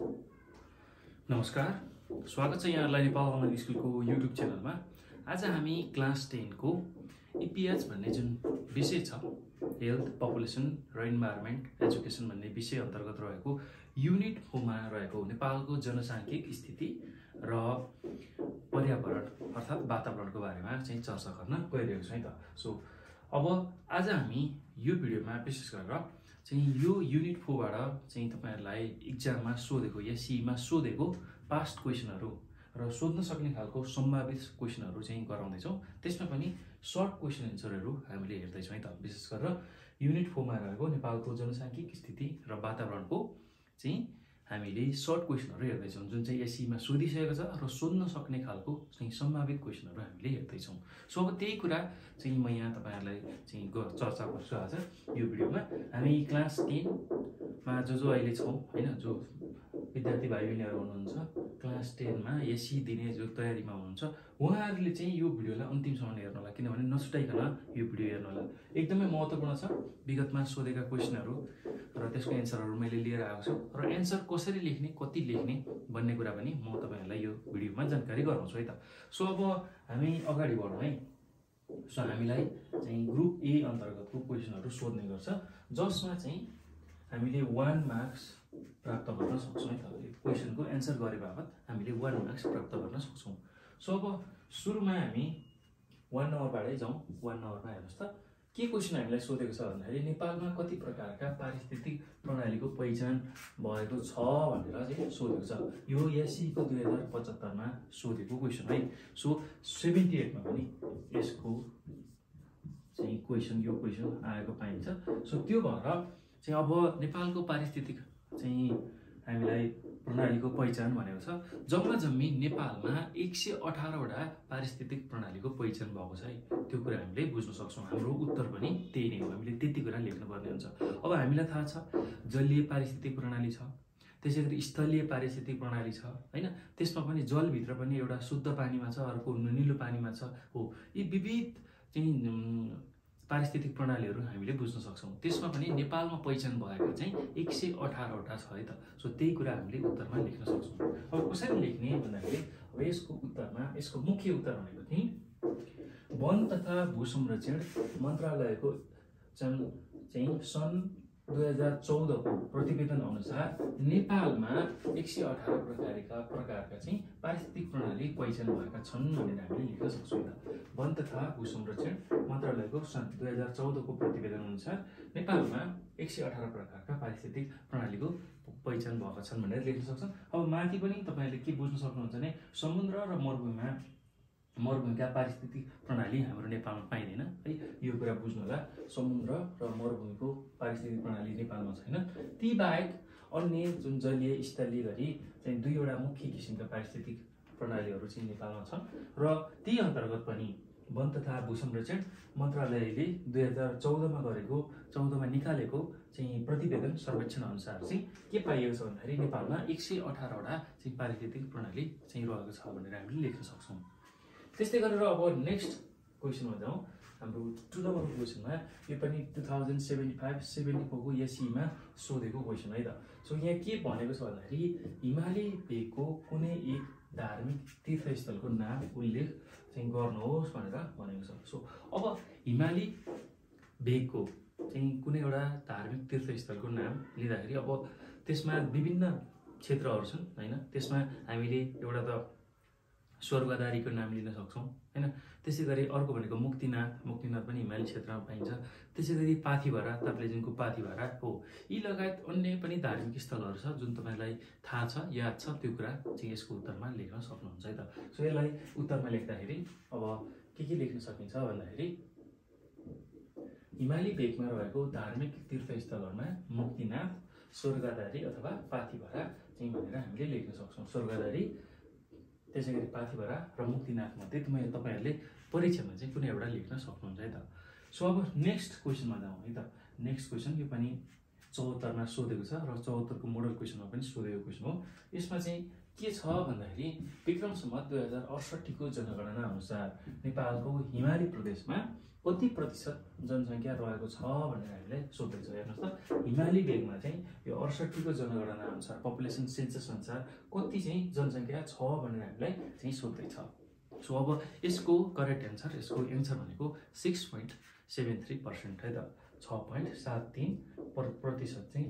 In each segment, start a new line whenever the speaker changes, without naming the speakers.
नमस्कार, स्वागत छ यहाँहरुलाई नेपाल अनलाइन स्कुलको युट्युब च्यानलमा। आज हामी क्लास 10 को इपीएच भन्ने जुन विषय छ, हेल्थ, पपुलेसन र इन्भाइरोमेन्ट एजुकेसन भन्ने विषय अन्तर्गत रहेको युनिट 4 मा रहेको नेपालको जनसांख्यिक स्थिति र पर्यावरण अर्थात वातावरणको बारेमा चाहिँ चर्चा गर्न गइरहेको छौं त। सो अब आज हामी यो भिडियोमा विशेष गरेर चाहिँ यो युनिट 4 बाट चाहिँ तपाईहरुलाई एक्जाममा सोधेको या सीमा सोधेको पास्ट क्वेशनहरु र सोध्न सक्ने खालको सम्भावित क्वेशनहरु चाहिँ गराउँदै छौं। त्यसमा पनि सर्ट क्वेशन एन्सरहरु हामीले हेर्दै छौं त। विशेष गरेर युनिट 4 मा रहेको नेपालको जनसांख्यिक स्थिति र वातावरणको चाहिँ हामीले सर्ट क्वेशनहरु हेर्दै छौं, जुन चाहिँ एससीमा सोधिसकेको छ र सोध्न सक्ने खालको चाहिँ सम्भावित क्वेशनहरु हामीले हेर्दै छौं। सो अब त्यही कुरा चाहिँ म यहाँ तपाईहरुलाई चाहिँ चर्चा गर्छु आज यो भिडियोमा। हामी क्लास 10 मा जो अहिले छौं हैन, जो विद्यार्थी भाइ-बहिनीहरु हुनुहुन्छ क्लास 10 मा एससी दिने जो तयारीमा हुनुहुन्छ, उहाँहरुले चाहिँ यो भिडियोलाई अन्तिमसम्म हेर्नु होला, किनभने नछुटाइकन यो भिडियो हेर्नु होला। एकदमै महत्त्वपूर्ण छ। विगतमा सोधेका क्वेशनहरु र त्यसको एन्सरहरु मैले लिएर आएको छु र एन्सर कसरी लेख्ने, कति लेख्ने भन्ने कुरा पनि म तपाईहरुलाई यो भिडियोमा जानकारी गराउँछु है त। सो अब हामी अगाडि बढौं है। सो हामीलाई चाहिँ ग्रुप ए अन्तर्गतको क्वेशनहरु सोध्ने गर्छ, जसमा चाहिँ हामीले 1 मार्क्स प्राप्त गर्न सक्छौं है त। क्वेशनको एन्सर गरे बापत हामीले 1 मार्क्स प्राप्त गर्न सक्छौं। सो अब सुरुमा हामी 1 नम्बरबाटै जाउँ। 1 नम्बरमा हेर्नुस् त के क्वेशन हामीलाई सोधेको छ भन्दाखेरि नेपालमा कति प्रकारका पारिस्थितिक प्रणालीको पहिचान भएको छ भनेर चाहिँ सोधेको छ। यो एससी को 2075 मा सोधेको क्वेशन है। सो 78 मा पनि यसको चाहिँ क्वेशन यो क्वेशन आएको पाइन्छ। सो त्यो भएर चाहिँ अब नेपालको पारिस्थितिक चाहिँ हामीलाई प्रणालीको पहिचान भनेको छ। जम्मा जम्मी नेपालमा 118 वटा पारिस्थितिक प्रणालीको पहिचान भएको छ है। त्यो कुरा हामीले बुझ्न सक्छौं। हाम्रो उत्तर पनि त्यही नै हो। हामीले त्यति कुरा लेख्नु पर्ने हुन्छ। अब हामीलाई थाहा छ जलीय पारिस्थितिक प्रणाली छ, त्यसैगरी स्थलीय पारिस्थितिक प्रणाली छ हैन। त्यसमा पनि जल भित्र पनि एउटा शुद्ध पानीमा छ, अर्को नुनिलो पानीमा छ। हो, यी विविध चाहिँ पारिस्थितिक प्रणालीहरु हामीले बुझ्न सक्छौं। त्यसमा पनि नेपालमा पहिचान भएको चाहिँ 118 वटा छ है त। सो त्यही कुरा हामीले उत्तरमा लेख्न सक्छौं। अब कसरी लेख्ने भन्दाखेरि अब यसको उत्तरमा यसको मुख्य उत्तर भनेको चाहिँ वन तथा भूसंरक्षण मन्त्रालयको चाहिँ सन् 2014 को प्रतिवेदन अनुसार नेपालमा 118 प्रकारका चाहिँ पारिस्थितिक प्रणाली पहिचान भएका छन् भनेर हामीले लेख्न सक्छौं त। वन तथा भूसंरक्षण मन्त्रालयको सन् 2014 को प्रतिवेदन अनुसार नेपालमा 118 प्रकारका पारिस्थितिक प्रणालीको पहिचान भएका छन् भनेर लेख्न सक्छौं। अब माथि पनि तपाईहरुले के बुझ्न सक्नुहुन्छ भने समुद्र र मरुभूमिका पारिस्थितिक प्रणाली हाम्रो नेपालमा पाइदैन है। यो कुरा बुझ्नु होला। समुद्र र मरुभूमिको पारिस्थितिक प्रणाली नेपालमा छैन। ती बाहेक अन्य जुन जलीय स्थलीय गरी चाहिँ दुईवटा मुख्य किसिमका पारिस्थितिक प्रणालीहरु चाहिँ नेपालमा छन् र ती अन्तर्गत पनि वन तथा भूसंरक्षण मन्त्रालयले 2014 मा गरेको 14 मा निकालेको चाहिँ प्रतिवेदन सर्वेक्षण अनुसार चाहिँ के पाइएको छ भन्दाखेरि नेपालमा 118 वटा चाहिँ पारिस्थितिक प्रणाली चाहिँ रहेको छ भनेर हामीले लेख्न सक्छौं। त्यस्तै गरेर अब नेक्स्ट क्वेशनमा जाउँ। हाम्रो 2 नम्बरको क्वेशनमा यो पनि 2075-74 को एससी मा सोधेको क्वेशन है त। सो यहाँ के भनेको छ भन्दाखेरि हिमाली भेगको कुनै एक धार्मिक तीर्थस्थलको नाम उल्लेख चाहिँ गर्नुहोस् भनेर भनेको छ। सो अब हिमाली भेगको चाहिँ कुनै एउटा धार्मिक तीर्थस्थलको नाम लिँदाखेरि अब त्यसमा विभिन्न क्षेत्रहरु छन् हैन। त्यसमा हामीले एउटा त स्वर्गदारीको नाम लिन सक्छौं हैन। त्यसैगरी अर्को भनेको मुक्तिनाथ पनि हिमाली क्षेत्रमा पाइन्छ। त्यसैगरी पाथिभरा, ताप्लेजुङको पाथिभरा हो। यी लगायत अन्य पनि धार्मिक स्थलहरु छ जुन तपाईलाई थाहा छ, याद छ। त्यो कुरा चाहिँ यसको उत्तरमा लेख्न सक्नुहुन्छ है त। सो यसलाई उत्तरमा लेख्दाखेरि अब के लेख्न सकिन्छ भन्दाखेरि हिमाली भेगमा रहेको धार्मिक तीर्थस्थलहरुमा मुक्तिनाथ, स्वर्गदारी अथवा पाथिभरा चाहिँ भनेर हामीले लेख्न सक्छौं। स्वर्गदारी, त्यसैगरी पाथिभरा र मुक्तिनाथ मध्ये तपाईहरुले परीक्षामा चाहिँ कुनै एउटा लेख्न सक्नुहुन्छ है त। सो अब नेक्स्ट क्वेशनमा जाउँ है त। नेक्स्ट क्वेशन यो पनि 74 मा सोधेको छ र 74 को मोडल क्वेशनमा पनि सोधेको क्वेशन हो। यसमा चाहिँ के छ भन्दाखेरि विक्रम सम्वत 2068 को जनगणना अनुसार नेपालको हिमाली प्रदेशमा कति प्रतिशत जनसङ्ख्या रहेको छ भनेर हामीलाई सोध्दैछ। हेर्नुहोस् त, हिमाली भेगमा चाहिँ यो 68 को जनगणना अनुसार पपुलेसन सेन्सस अनुसार कति चाहिँ जनसङ्ख्या छ भनेर हामीलाई चाहिँ सोध्दैछ। सो अब यसको करेक्ट एन्सर, यसको एन्सर भनेको 6.73% है त। 6.73% चाहिँ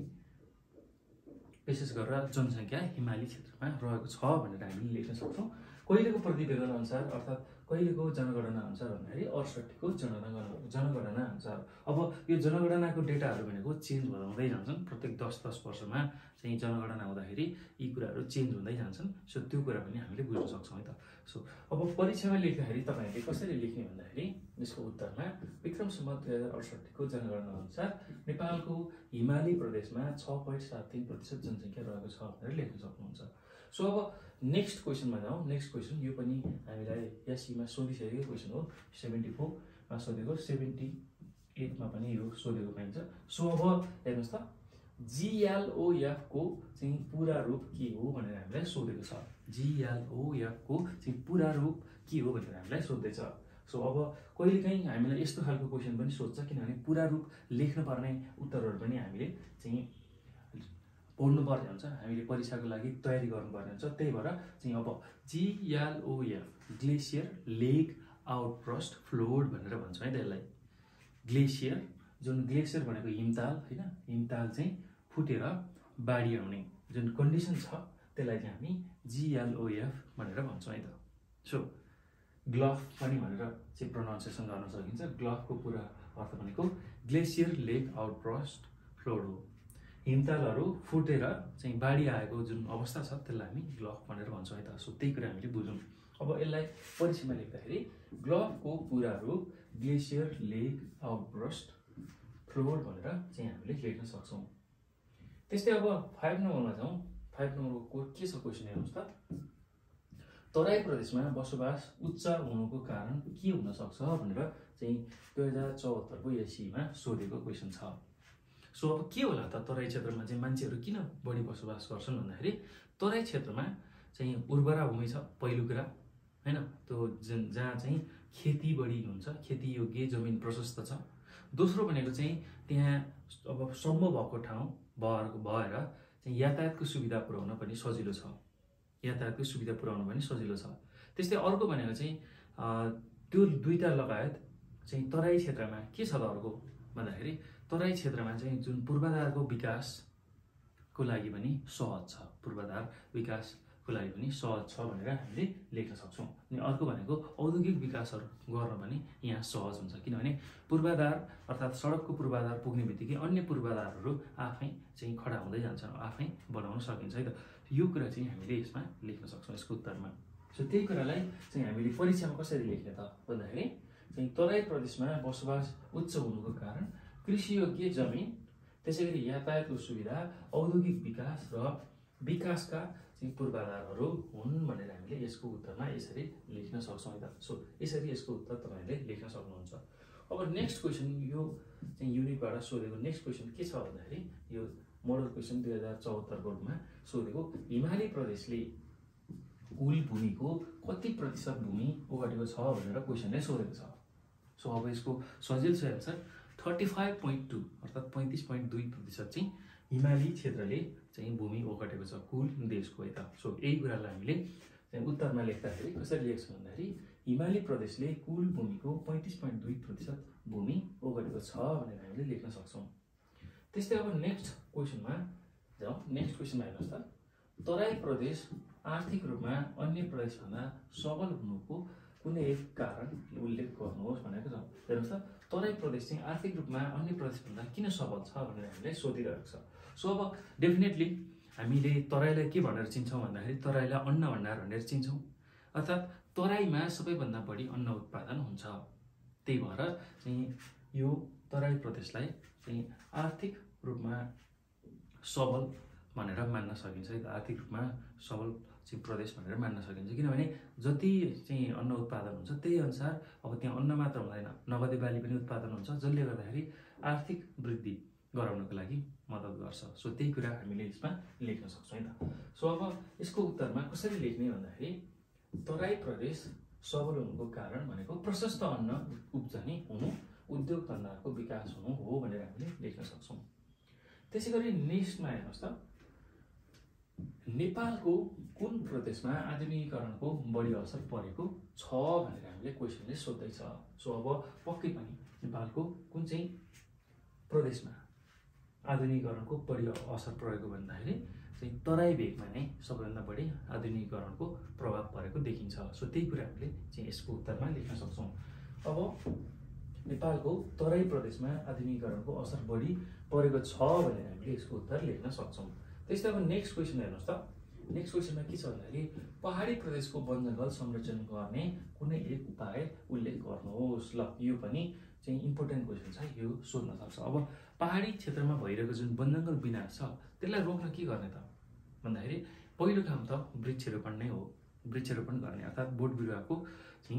विशेष गरेर जनसङ्ख्या हिमाली क्षेत्रमा रहेको छ भनेर हामीले लेख्न सक्छौँ। कहिलेको प्रतिवेदन अनुसार अर्थात् कहिलेको जनगणना अनुसार भन्दाखेरि 68 को जनगणना अनुसार। अब यो जनगणनाको डेटाहरू भनेको चेन्ज हुँदै जान्छन्, प्रत्येक 10 वर्षमा चाहिँ जनगणना हुँदाखेरि यी कुराहरू चेन्ज हुँदै जान्छन्। सो त्यो कुरा पनि हामीले बुझ्न सक्छौँ है त। सो अब परीक्षामा लेख्दाखेरि तपाईँहरूले कसरी लेख्ने भन्दाखेरि यसको उत्तरमा विक्रम सम्वत 2068 को जनगणना अनुसार नेपालको हिमाली प्रदेशमा 6.73% जनसङ्ख्या रहेको छ भनेर लेख्न सक्नुहुन्छ। सो अब नेक्स्ट क्वेसनमा जाउँ। नेक्स्ट क्वेसन यो पनि हामीलाई एससीमा सोधिसकेको क्वेसन हो। 74 मा सोधेको, 78 मा पनि यो सोधेको पाइन्छ। सो अब हेर्नुहोस् त, GLOF को चाहिँ पूरा रूप के हो भनेर हामीलाई सोधेको छ। GLOF को चाहिँ पूरा रूप के हो भनेर हामीलाई सोध्दैछ। सो अब कहिलेकाहीँ हामीलाई यस्तो खालको क्वेसन पनि सोध्छ, किनभने पूरा रूप लेख्न पर्ने उत्तरहरू पनि हामीले चाहिँ पढ्नुपर्ने हुन्छ, हामीले परीक्षाको लागि तयारी गर्नुपर्ने हुन्छ। त्यही भएर चाहिँ अब GLOF glacier lake outburst flood भनेर भन्छौँ है त यसलाई। ग्लेसियर, जुन ग्लेसियर भनेको हिमताल होइन, हिमताल चाहिँ फुटेर बाढी आउने जुन कन्डिसन छ त्यसलाई चाहिँ हामी GLOF भनेर भन्छौँ है त। सो ग्लफ पनि भनेर चाहिँ प्रोनाउन्सिएसन गर्न सकिन्छ। ग्लफको पुरा अर्थ भनेको ग्लेसियर लेक आउटब्रस्ट फ्लोड हो। हिमतालहरू फुटेर चाहिँ बाढी आएको जुन अवस्था छ त्यसलाई हामी ग्लफ भनेर भन्छौँ है त। सो त्यही कुरा हामीले बुझौँ। अब यसलाई परीक्षामा लेख्दाखेरि ग्लफको पुरा रूप ग्लेसियर लेक आउटब्रस्ट फ्लोड भनेर चाहिँ हामीले लेख्न सक्छौँ। त्यस्तै अब 5 नम्बरमा जाउँ। 5 नम्बरको के छ क्वेसन हेर्नुहोस् त, तराई प्रदेशमा बसोबास उच्च हुनुको कारण के हुन सक्छ भनेर चाहिँ 2074 को एससीमा सोधेको क्वेसन छ। सो अब के होला त, तराई क्षेत्रमा चाहिँ मान्छेहरू किन बढी बसोबास गर्छन् भन्दाखेरि तराई क्षेत्रमा चाहिँ उर्वरा भूमि छ पहिलो कुरा हैन, त्यो जहाँ चाहिँ खेती बढी हुन्छ, खेती योग्य जमिन प्रशस्त छ। दोस्रो भनेको चाहिँ त्यहाँ अब सम्भव भएको ठाउँ भएर चाहिँ यातायातको सुविधा पुर्याउन पनि सजिलो छ, यातायातको सुविधा पुर्याउन पनि सजिलो छ। त्यस्तै अर्को भनेको चाहिँ त्यो दुईटा लगायत चाहिँ तराई क्षेत्रमा के छ त अर्को भन्दाखेरि तराई क्षेत्रमा चाहिँ जुन पूर्वाधारको विकासको लागि पनि सहज छ, पूर्वाधार विकासको लागि पनि सहज छ भनेर हामीले लेख्न सक्छौँ। अनि अर्को भनेको औद्योगिक विकासहरू गर्न पनि यहाँ सहज हुन्छ, किनभने पूर्वाधार अर्थात् सडकको पूर्वाधार पुग्ने बित्तिकै अन्य पूर्वाधारहरू आफै चाहिँ खडा हुँदै जान्छन्, आफै बनाउन सकिन्छ है त। यो कुरा चाहिँ हामीले यसमा लेख्न सक्छौँ यसको उत्तरमा। सो त्यही कुरालाई चाहिँ हामीले परीक्षामा कसरी लेख्ने त भन्दाखेरि चाहिँ तराई प्रदेशमा बसोबास उच्च हुनुको कारण कृषियोग्य जमिन, त्यसैगरी यातायातको सुविधा, औद्योगिक विकास र विकासका चाहिँ पूर्वाधारहरू हुन् भनेर हामीले यसको उत्तरमा यसरी लेख्न सक्छौँ है त। सो यसरी यसको उत्तर तपाईँहरूले लेख्न सक्नुहुन्छ। अब नेक्स्ट क्वेसन यो चाहिँ युनिटबाट सोधेको नेक्स्ट क्वेसन के छ भन्दाखेरि यो मोडल क्वेसन 2074 को रूपमा सोधेको हिमाली प्रदेशले कुल भूमिको कति प्रतिशत भूमि ओगटेको छ भनेर क्वेसनले सोधेको छ। सो अब यसको सजिलो छ एन्सर 35.2 अर्थात् 35.2% चाहिँ हिमाली क्षेत्रले चाहिँ भूमि ओगटेको छ कुल देशको है त। सो यही कुरालाई हामीले चाहिँ उत्तरमा लेख्दाखेरि कसरी लेख्छौँ भन्दाखेरि हिमाली प्रदेशले कुल भूमिको 35.2% भूमि ओगटेको छ भनेर हामीले लेख्न सक्छौँ। त्यस्तै अब नेक्स्ट क्वेसनमा जाउँ। नेक्स्ट क्वेसनमा हेर्नुहोस् त, तराई प्रदेश आर्थिक रूपमा अन्य प्रदेशभन्दा सबल हुनुको कुनै एक कारण उल्लेख गर्नुहोस् भनेको छ। हेर्नुहोस् त, तराई प्रदेश चाहिँ आर्थिक रूपमा अन्य प्रदेशभन्दा किन सबल छ भनेर हामीलाई सोधिरहेको छ। सो अब डेफिनेटली हामीले तराईलाई के भनेर चिन्छौँ भन्दाखेरि तराईलाई अन्न भण्डार भनेर चिन्छौँ, अर्थात् तराईमा सबैभन्दा बढी अन्न उत्पादन हुन्छ। त्यही भएर चाहिँ यो तराई प्रदेशलाई चाहिँ आर्थिक रूपमा सबल भनेर मान्न सकिन्छ है त। आर्थिक रूपमा सबल चाहिँ प्रदेश भनेर मान्न सकिन्छ, किनभने जति चाहिँ अन्न उत्पादन हुन्छ त्यही अनुसार अब त्यहाँ अन्न मात्र हुँदैन, नगदे बाली पनि उत्पादन हुन्छ, जसले गर्दाखेरि आर्थिक वृद्धि गराउनको लागि मद्दत गर्छ। सो त्यही कुरा हामीले यसमा लेख्न सक्छौँ है त। सो अब यसको उत्तरमा कसरी लेख्ने भन्दाखेरि तराई प्रदेश सबल हुनुको कारण भनेको प्रशस्त अन्न उब्जनी हुनु, उद्योग धन्दाको विकास हुनु हो भनेर हामीले लेख्न सक्छौँ। त्यसैगरी नेक्स्टमा हेर्नुहोस् त, नेपालको कुन प्रदेशमा आधुनिकीकरणको बढी असर परेको छ भनेर हामीले क्वेसनले सोध्दैछ। सो अब पक्कै पनि नेपालको कुन चाहिँ प्रदेशमा आधुनिकीकरणको बढी असर परेको भन्दाखेरि चाहिँ तराई भेगमा नै सबैभन्दा बढी आधुनिकीकरणको प्रभाव परेको देखिन्छ। सो त्यही कुरा हामीले चाहिँ यसको उत्तरमा लेख्न सक्छौँ। अब नेपालको तराई प्रदेशमा आधुनिकीकरणको असर बढी परेको छ भनेर हामीले यसको उत्तर लेख्न सक्छौँ। त्यस्तै अब नेक्स्ट क्वेसन हेर्नुहोस् त, नेक्स्ट क्वेसनमा के छ भन्दाखेरि पहाडी प्रदेशको वन जङ्गल संरक्षण गर्ने कुनै एक उपाय उल्लेख गर्नुहोस्। ल यो पनि चाहिँ इम्पोर्टेन्ट क्वेसन छ, यो सोध्न सक्छ। अब पहाडी क्षेत्रमा भइरहेको जुन वन जङ्गल विनाश छ त्यसलाई रोक्न के गर्ने त भन्दाखेरि पहिलो काम त वृक्षरोपण नै हो। वृक्षरोपण गर्ने अर्थात् बोट बिरुवाको चाहिँ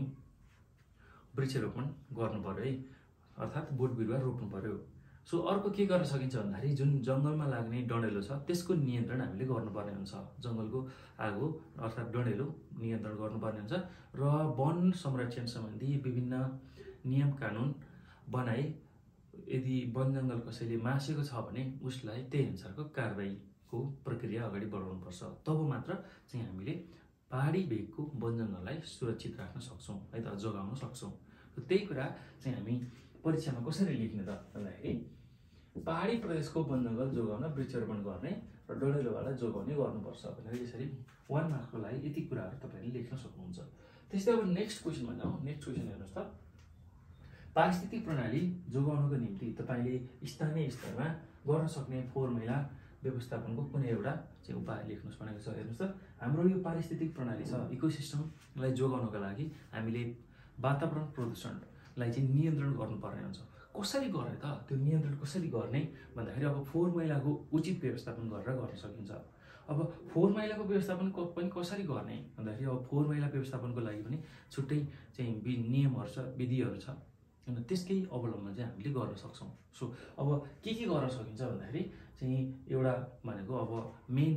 वृक्षरोपण गर्नु पर्यो है, अर्थात् बोट बिरुवा रोप्नु पर्यो। सो अर्को के गर्न सकिन्छ भन्दाखेरि जुन जङ्गलमा लाग्ने डढेलो छ त्यसको नियन्त्रण हामीले गर्नुपर्ने हुन्छ। जङ्गलको आगो अर्थात् डढेलो नियन्त्रण गर्नुपर्ने हुन्छ र वन संरक्षण सम्बन्धी विभिन्न नियम कानुन बनाई यदि वन जङ्गल कसैले मासेको छ भने उसलाई त्यही अनुसारको कारबाहीको प्रक्रिया अगाडि बढाउनुपर्छ। तब मात्र चाहिँ हामीले पहाडी भेगको वन जङ्गललाई सुरक्षित राख्न सक्छौँ है त, जोगाउन सक्छौँ। त्यही कुरा चाहिँ हामी परीक्षामा कसरी लेख्ने त भन्दाखेरि पहाडी प्रदेशको वन जङ्गल जोगाउन वृक्षरोपण गर्ने र डढेलोलाई जोगाउने गर्नुपर्छ भनेर यसरी 1 मार्कको लागि यति कुराहरू तपाईँले लेख्न सक्नुहुन्छ। त्यस्तै अब नेक्स्ट क्वेसनमा जाउँ। नेक्स्ट क्वेसन हेर्नुहोस् त, पारिस्थितिक प्रणाली जोगाउनको निम्ति तपाईँले स्थानीय स्तरमा गर्न सक्ने फोहोर मैला व्यवस्थापनको कुनै एउटा चाहिँ उपाय लेख्नुहोस् भनेको छ। हेर्नुहोस् त, हाम्रो यो पारिस्थितिक प्रणाली छ, इकोसिस्टमलाई जोगाउनको लागि हामीले वातावरण प्रदूषणलाई चाहिँ नियन्त्रण गर्नुपर्ने हुन्छ। कसरी गर्ने त, त्यो नियन्त्रण कसरी गर्ने भन्दाखेरि अब फोहोर मैलाको उचित व्यवस्थापन गरेर गर्न सकिन्छ। अब फोहोर मैलाको व्यवस्थापन पनि कसरी गर्ने भन्दाखेरि अब फोहोर मैला व्यवस्थापनको लागि पनि छुट्टै चाहिँ नियमहरू छ, विधिहरू छ, होइन, त्यसकै अवलम्बन चाहिँ हामीले गर्न सक्छौँ। सो अब के गर्न सकिन्छ भन्दाखेरि चाहिँ एउटा भनेको अब मेन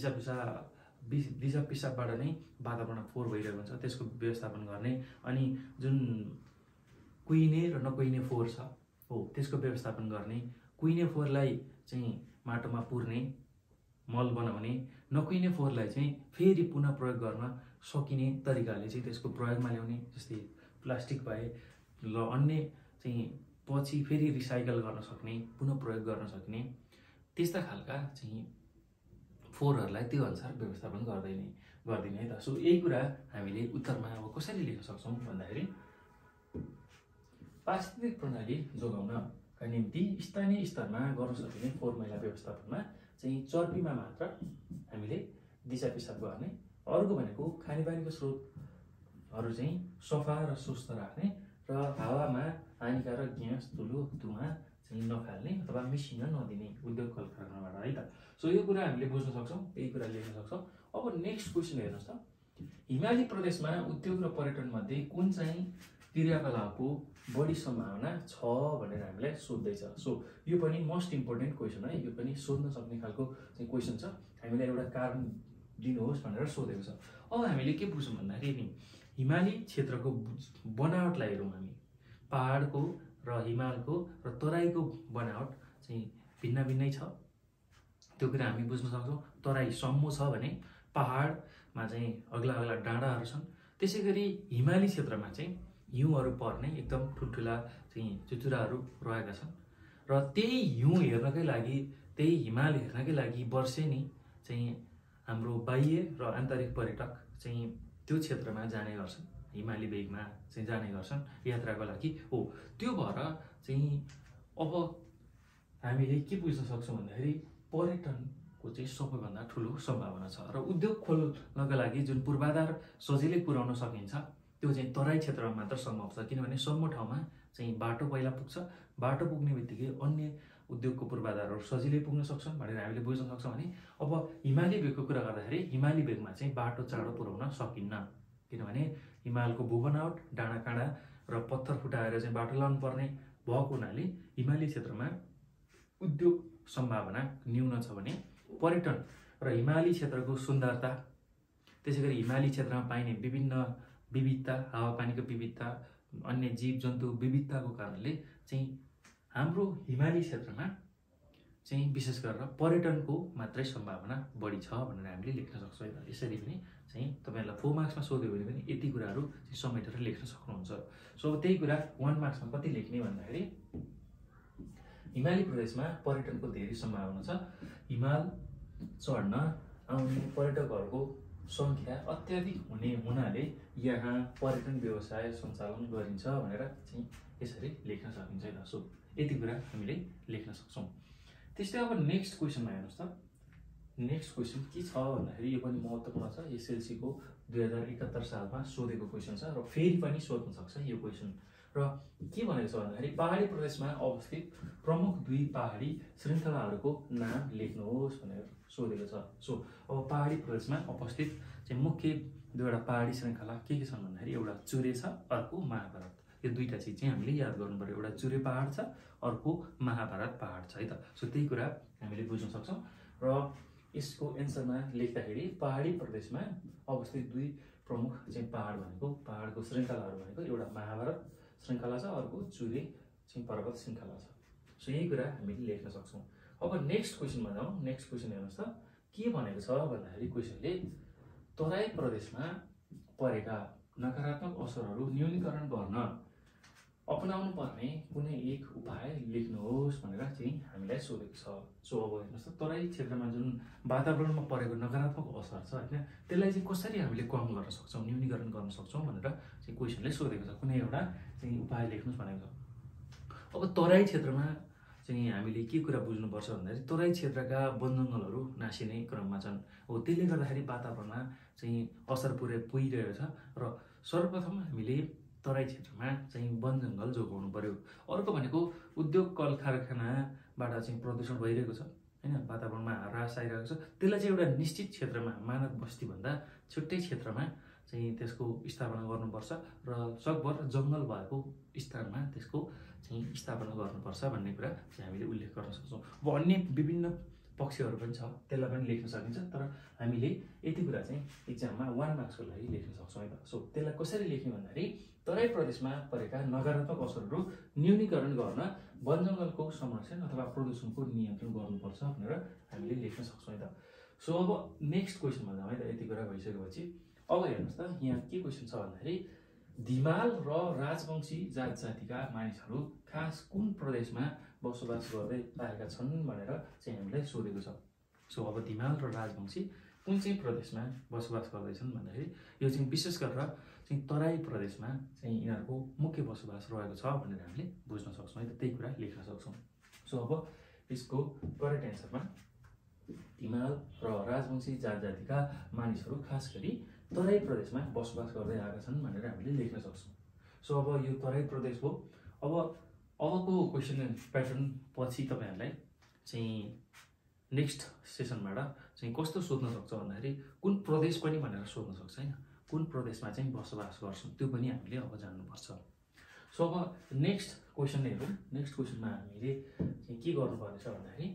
दिशा पिसाबबाट नै वातावरण फोहोर भइरहेको हुन्छ, त्यसको व्यवस्थापन गर्ने, अनि जुन कुहिने र नकुहिने फोहोर छ हो त्यसको व्यवस्थापन गर्ने, कुहिने फोहोरलाई चाहिँ माटोमा पुर्ने, मल बनाउने, नकुहिने फोहोरलाई चाहिँ फेरि पुनः प्रयोग गर्न सकिने तरिकाले चाहिँ त्यसको प्रयोगमा ल्याउने, जस्तै प्लास्टिक भए ल अन्य चाहिँ पछि फेरि रिसाइकल गर्न सक्ने, पुनः प्रयोग गर्न सक्ने त्यस्ता खालका चाहिँ फोहोरहरूलाई त्यो अनुसार व्यवस्थापन गर्दिने है त। सो यही कुरा हामीले उत्तरमा अब कसरी लेख्न सक्छौँ भन्दाखेरि पारिस्थितिक प्रणाली जोगाउनका निम्ति स्थानीय स्तरमा गर्न सकिने फोहोर मैला व्यवस्थापनमा चाहिँ चर्पीमा मात्र हामीले दिशा पिसाब गर्ने, अर्को भनेको खानेपानीको स्रोतहरू चाहिँ सफा र स्वस्थ राख्ने र हावामा हानिकारक ग्यास, धुलो, धुवाँ चाहिँ नफाल्ने अथवा मिसिन नदिने उद्योग कल कारखानाबाट है त। सो यो कुरा हामीले बुझ्न सक्छौँ, यही कुरा लेख्न सक्छौँ। अब नेक्स्ट क्वेसन हेर्नुहोस् त, हिमाली प्रदेशमा उद्योग र पर्यटन मध्ये कुन चाहिँ क्रियाकलापको बढी सम्भावना छ भनेर हामीलाई सोध्दैछ। सो यो पनि मोस्ट इम्पोर्टेन्ट क्वेसन है, यो पनि सोध्न सक्ने खालको चाहिँ क्वेसन छ। हामीलाई एउटा कारण दिनुहोस् भनेर सोधेको छ। अब हामीले के बुझ्छौँ भन्दाखेरि नि हिमाली क्षेत्रको बनावटलाई हेरौँ हामी, पहाडको र हिमालको र तराईको बनावट चाहिँ भिन्न भिन्नै छ, त्यो कुरा हामी बुझ्न सक्छौँ। तराई सम्मो छ भने पहाडमा चाहिँ अग्ला अग्ला डाँडाहरू छन्। त्यसै गरी हिमाली क्षेत्रमा चाहिँ हिउँहरू पर्ने एकदम ठुल्ठुला चाहिँ चुचुराहरू रहेका छन् र त्यही हिउँ हेर्नकै लागि, त्यही हिमाल हेर्नकै लागि वर्षेनी चाहिँ हाम्रो बाह्य र आन्तरिक पर्यटक चाहिँ त्यो क्षेत्रमा जाने गर्छन्, हिमाली भेगमा चाहिँ जाने गर्छन् यात्राको लागि हो। त्यो भएर चाहिँ अब हामीले के बुझ्न सक्छौँ भन्दाखेरि पर्यटनको चाहिँ सबैभन्दा ठुलो सम्भावना छ र उद्योग खोल्नका लागि जुन पूर्वाधार सजिलै पुर्याउन सकिन्छ त्यो चाहिँ तराई क्षेत्रमा मात्र सम्भव छ, किनभने सम्म ठाउँमा चाहिँ बाटो पहिला पुग्छ, बाटो पुग्ने बित्तिकै अन्य उद्योगको पूर्वाधारहरू सजिलै पुग्न सक्छन् भनेर हामीले बुझ्न सक्छौँ। भने अब हिमाली भेगको कुरा गर्दाखेरि हिमाली भेगमा चाहिँ बाटो चाँडो पुर्याउन सकिन्न, किनभने हिमालको भूबनावट डाँडाकाँडा र पत्थर फुटाएर चाहिँ बाटो लाउनु पर्ने भएको हुनाले हिमाली क्षेत्रमा उद्योग सम्भावना न्यून छ। भने पर्यटन र हिमाली क्षेत्रको सुन्दरता, त्यसै गरी हिमाली क्षेत्रमा पाइने विभिन्न विविधता, हावापानीको विविधता, अन्य जीव जन्तु विविधताको कारणले चाहिँ हाम्रो हिमाली क्षेत्रमा चाहिँ विशेष गरेर पर्यटनको मात्रै सम्भावना बढी छ भनेर हामीले लेख्न सक्छौँ। यसरी पनि चाहिँ तपाईहरुलाई 4 मार्क्समा सोध्यो भने पनि यति कुराहरू चाहिँ समेटेर लेख्न सक्नुहुन्छ। सो अब त्यही कुरा 1 मार्क्समा कति लेख्ने भन्दाखेरि हिमाली प्रदेशमा पर्यटनको धेरै सम्भावना छ। हिमाल चढ्न आउने पर्यटकहरूको संख्या अत्याधिक हुनाले यहाँ पर्यटन व्यवसाय सञ्चालन गरिन्छ भनेर चाहिँ यसरी लेख्न सकिन्छ है। सो यति कुरा हामीले लेख्न सक्छौँ। त्यस्तै अब नेक्स्ट क्वेसनमा हेर्नुस् त। नेक्स्ट क्वेसन के छ भन्दाखेरि यो पनि महत्त्वपूर्ण छ। एसएलसी को 2071 सालमा सोधेको क्वेसन छ र फेरि पनि सोध्न सक्छ यो क्वेसन। र के भनेको छ भन्दाखेरि पहाडी प्रदेशमा अवस्थित प्रमुख 2 पहाडी श्रृङ्खलाहरूको नाम लेख्नुहोस् भनेर सोधेको छ। सो अब पहाडी प्रदेशमा अवस्थित चाहिँ मुख्य 2वटा पहाडी श्रृङ्खला के छन् भन्दाखेरि एउटा चुरे छ, अर्को महाभारत। यो दुईटा चिज चाहिँ हामीले याद गर्नु पर्यो। एउटा चुरे पहाड छ, अर्को महाभारत पहाड छ है त। सो त्यही कुरा हामीले बुझ्न सक्छौँ। र यसको एन्सरमा लेख्दाखेरि पहाडी प्रदेशमा अवस्थित 2 प्रमुख चाहिँ पहाड भनेको पहाडको श्रृङ्खलाहरू भनेको एउटा महाभारत श्रृङ्खला छ, अर्को चुरे चाहिँ पर्वत श्रृङ्खला छ। सो यही कुरा हामीले लेख्न सक्छौँ। अब नेक्स्ट क्वेसनमा जाउँ। नेक्स्ट क्वेसन हेर्नुहोस् त के भनेको छ भन्दाखेरि क्वेसनले तराई प्रदेशमा परेका नकारात्मक असरहरू न्यूनीकरण गर्न अपनाउनु पर्ने कुनै एक उपाय लेख्नुहोस् भनेर चाहिँ हामीलाई सोधेको छ। सो अब हेर्नुहोस् त तराई क्षेत्रमा जुन वातावरणमा परेको नकारात्मक असर छ हैन, त्यसलाई चाहिँ कसरी हामीले कम गर्न सक्छौँ, न्यूनीकरण गर्न सक्छौँ भनेर चाहिँ क्वेसनले सोधेको छ। कुनै एउटा चाहिँ उपाय लेख्नुहोस् भनेको छ। अब तराई क्षेत्रमा चाहिँ हामीले के कुरा बुझ्नुपर्छ भन्दाखेरि तराई क्षेत्रका वनजङ्गलहरू नासिने क्रममा छन्। हो त्यसले गर्दाखेरि वातावरणमा चाहिँ असर पुगिरहेको छ र सर्वप्रथम हामीले तराई क्षेत्रमा चाहिँ वनजङ्गल जोगाउनु पर्यो। अर्को भनेको उद्योग कल कारखानाबाट चाहिँ प्रदूषण भइरहेको छ हैन, वातावरणमा ह्रास आइरहेको छ। त्यसलाई चाहिँ एउटा निश्चित क्षेत्रमा मानव बस्तीभन्दा छुट्टै क्षेत्रमा चाहिँ त्यसको स्थापना गर्नुपर्छ र सकभर जङ्गल भएको स्थानमा त्यसको चाहिँ स्थापना गर्नुपर्छ भन्ने कुरा चाहिँ हामीले उल्लेख गर्न सक्छौँ। अब अन्य विभिन्न पक्षहरू पनि छ, त्यसलाई पनि लेख्न सकिन्छ, तर हामीले यति कुरा चाहिँ एक्जाममा 1 मार्क्सको लागि लेख्न सक्छौँ है त। सो त्यसलाई कसरी लेख्ने भन्दाखेरि तराई प्रदेशमा परेका नकारात्मक असरहरू न्यूनीकरण गर्न वनजङ्गलको संरक्षण अथवा प्रदूषणको नियन्त्रण गर्नुपर्छ भनेर हामीले लेख्न सक्छौँ है त। सो अब नेक्स्ट क्वेसनमा जाउँ है त। यति कुरा भइसकेपछि अब हेर्नुहोस् त यहाँ के क्वेसन छ भन्दाखेरि धिमाल र राजवंशी जातिका मानिसहरू खास कुन प्रदेशमा बसोबास गर्दै आएका छन् भनेर चाहिँ हामीलाई सोधेको छ। सो अब धिमाल र राजवंशी कुन चाहिँ प्रदेशमा बसोबास गर्दैछन् भन्दाखेरि यो चाहिँ विशेष गरेर चाहिँ तराई प्रदेशमा चाहिँ यिनीहरूको मुख्य बसोबास रहेको छ भनेर हामीले बुझ्न सक्छौँ है त। त्यही कुरा लेख्न सक्छौँ। सो अब यसको करेक्ट एन्सरमा धिमाल र राजवंशी जातिका मानिसहरू खास गरी तराई प्रदेशमा बसोबास गर्दै आएका छन् भनेर हामीले लेख्न सक्छौँ। सो अब यो तराई प्रदेश हो। अबको क्वेसन प्याटर्न पछि तपाईँहरूलाई चाहिँ नेक्स्ट सेसनबाट चाहिँ कस्तो सोध्न सक्छ भन्दाखेरि कुन प्रदेश पनि भनेर सोध्न सक्छ हैन, कुन प्रदेशमा चाहिँ बसोबास गर्छन् त्यो पनि हामीले अब जान्नुपर्छ। सो अब नेक्स्ट क्वेसन हेरौँ। नेक्स्ट क्वेसनमा हामीले चाहिँ के गर्नुपर्नेछ भन्दाखेरि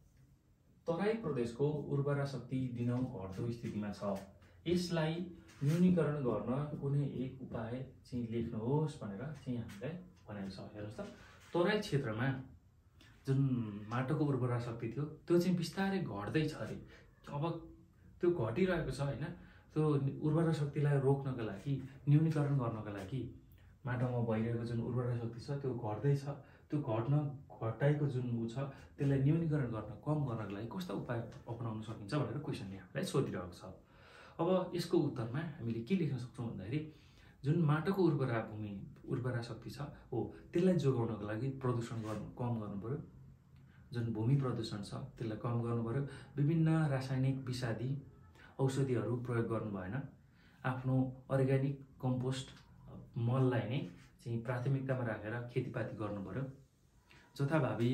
तराई प्रदेशको उर्वरा शक्ति दिनौँ घट्दो स्थितिमा छ, यसलाई न्यूनीकरण गर्न कुनै एक उपाय चाहिँ लेख्नुहोस् भनेर चाहिँ हामीलाई भनेको छ। हेर्नुहोस् त तराई क्षेत्रमा जुन माटोको उर्वरा शक्ति थियो त्यो चाहिँ बिस्तारै घट्दैछ अरे। अब त्यो घटिरहेको छ हैन, त्यो उर्वरा शक्तिलाई रोक्नका लागि न्यूनीकरण गर्नका लागि माटोमा भइरहेको जुन उर्वरा शक्ति छ त्यो घट्दैछ। त्यो घटाइको जुन उ छ त्यसलाई न्यूनीकरण गर्न कम गर्नका लागि कस्ता उपाय अपनाउन सकिन्छ भनेर क्वेसनले हामीलाई सोधिरहेको छ। अब यसको उत्तरमा हामीले के लेख्न सक्छौँ भन्दाखेरि जुन माटोको उर्वरा शक्ति छ हो त्यसलाई जोगाउनको लागि प्रदूषण कम गर्नु पर्यो। जुन भूमि प्रदूषण छ त्यसलाई कम गर्नु पर्यो। विभिन्न रासायनिक विषादी औषधिहरू प्रयोग गर्नु भएन। आफ्नो अर्ग्यानिक कम्पोस्ट मललाई नै चाहिँ प्राथमिकतामा राखेर खेतीपाती गर्नु पर्यो। जथाभावी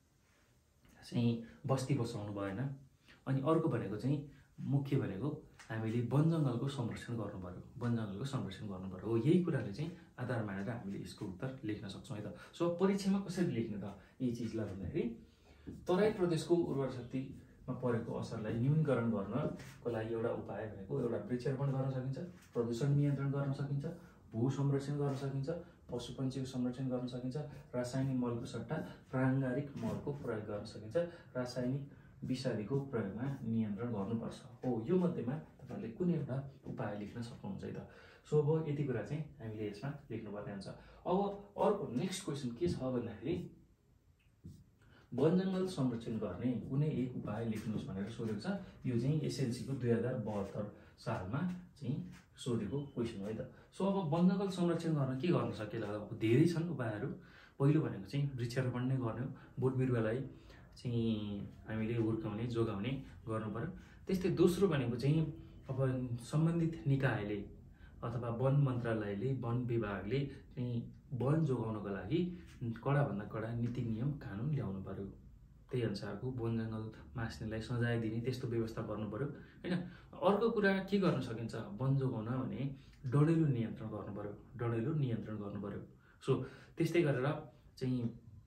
चाहिँ बस्ती बसाउनु भएन। अनि अर्को भनेको चाहिँ मुख्य भनेको हामीले वनजङ्गलको संरक्षण गर्नु पर्यो। वनजङ्गलको संरक्षण गर्नु पर्यो। हो यही कुराले चाहिँ आधार मानेर हामीले यसको उत्तर लेख्न सक्छौँ है त। सो परीक्षामा कसरी लेख्ने त यी चिजलाई भन्दाखेरि तराई प्रदेशको उर्वरा शक्ति परेको असरलाई न्यूनीकरण गर्नको लागि एउटा उपाय भनेको एउटा वृक्षारोपण गर्न सकिन्छ, प्रदूषण नियन्त्रण गर्न सकिन्छ, भू संरक्षण गर्न सकिन्छ, पशुपन्छीको संरक्षण गर्न सकिन्छ, रासायनिक मलको सट्टा प्राङ्गारिक मलको प्रयोग गर्न सकिन्छ, रासायनिक विषादीको प्रयोगमा नियन्त्रण गर्नुपर्छ। हो, यो मध्येमा तपाईँहरूले कुनै एउटा उपाय लेख्न सक्नुहुन्छ है त। सो अब यति कुरा चाहिँ हामीले यसमा लेख्नुपर्ने हुन्छ। अब अर्को नेक्स्ट क्वेसन के छ भन्दाखेरि वन जङ्गल संरक्षण गर्ने कुनै एक उपाय लेख्नुहोस् भनेर सोधेको छ। यो चाहिँ एसएलसीको 2072 सालमा चाहिँ सोधेको क्वेसन हो है त। सो अब वन जङ्गल संरक्षण गर्न के गर्न सकिएला? अब धेरै छन् उपायहरू। पहिलो भनेको चाहिँ वृक्षारोपण नै गर्ने हो, बोट बिरुवालाई चाहिँ हामीले हुर्काउने जोगाउने गर्नु पर्यो। त्यस्तै दोस्रो भनेको चाहिँ अब सम्बन्धित निकायले अथवा वन मन्त्रालयले, वन विभागले चाहिँ वन जोगाउनको लागि कडाभन्दा कडा नीति नियम कानुन ल्याउनु पर्यो। त्यही अनुसारको वन जङ्गल मास्नेलाई सजाय दिने त्यस्तो व्यवस्था गर्नु पर्यो हैन। अर्को कुरा के गर्न सकिन्छ वन जोगाउन भने डढेलो नियन्त्रण गर्नु पर्यो, डढेलो नियन्त्रण गर्नु पर्यो। सो त्यस्तै गरेर चाहिँ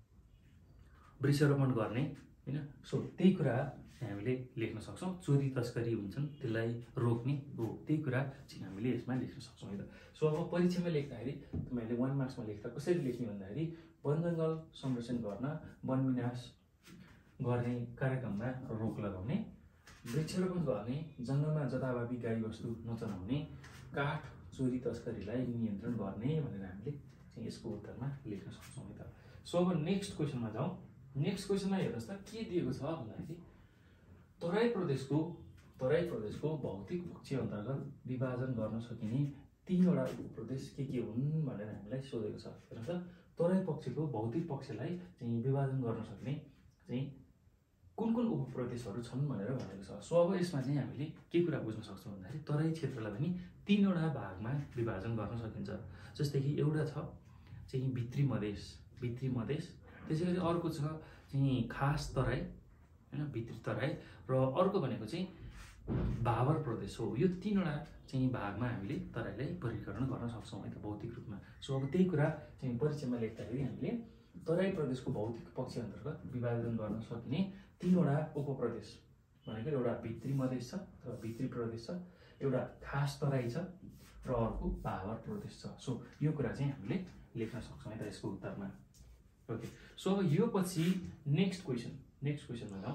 वृक्षारोपण गर्ने हैन। सो त्यही कुरा हामीले लेख्न सक्छौँ। चोरी तस्करी हुन्छन् त्यसलाई रोक्ने हो, त्यही कुरा चाहिँ हामीले यसमा लेख्न सक्छौँ है त। सो अब परीक्षामा लेख्दाखेरि तपाईँहरूले 1 मार्क्समा लेख्दा कसरी लेख्ने भन्दाखेरि वन जङ्गल संरक्षण गर्न वन विनाश गर्ने कार्यक्रममा रोक लगाउने, वृक्षारोपण गर्ने, जङ्गलमा जताभावी गाईबस्तु नचलाउने, काठ चोरी तस्करीलाई नियन्त्रण गर्ने भनेर हामीले चाहिँ यसको उत्तरमा लेख्न सक्छौँ है त। सो अब नेक्स्ट क्वेसनमा जाउँ। नेक्स्ट क्वेसनमा हेर्नुहोस् त के दिएको छ भन्दाखेरि तराई प्रदेशको भौतिक पक्ष अन्तर्गत विभाजन गर्न सकिने 3 वटा उपप्रदेश के हुन् भनेर हामीलाई सोधेको छ। हेर्नुहोस् त तराई पक्षको भौतिक पक्षलाई चाहिँ विभाजन गर्न सक्ने चाहिँ कुन उपप्रदेशहरू छन् भनेर भनेको छ। सो अब यसमा चाहिँ हामीले के कुरा बुझ्न सक्छौँ भन्दाखेरि तराई क्षेत्रलाई पनि 3 वटा भागमा विभाजन गर्न सकिन्छ। जस्तै कि एउटा छ चाहिँ भित्री मधेस, त्यसैगरी अर्को छ चाहिँ खास तराई हैन, भित्री तराई, र अर्को भनेको चाहिँ भावर प्रदेश हो। यो 3 वटा चाहिँ भागमा हामीले तराईलाई वर्गीकरण गर्न सक्छौँ है त भौतिक रूपमा। सो अब त्यही कुरा चाहिँ परीक्षामा लेख्दाखेरि हामीले तराई प्रदेशको भौतिक पक्ष अन्तर्गत विभाजन गर्न सकिने 3 वटा उपप्रदेश भनेको एउटा भित्री मधेस छ अथवा भित्री प्रदेश छ, एउटा खास तराई छ र अर्को भावर प्रदेश छ। सो यो कुरा चाहिँ हामीले लेख्न सक्छौँ है त यसको उत्तरमा। ओके, सो अब यो पछि नेक्स्ट क्वेसनमा जाउँ।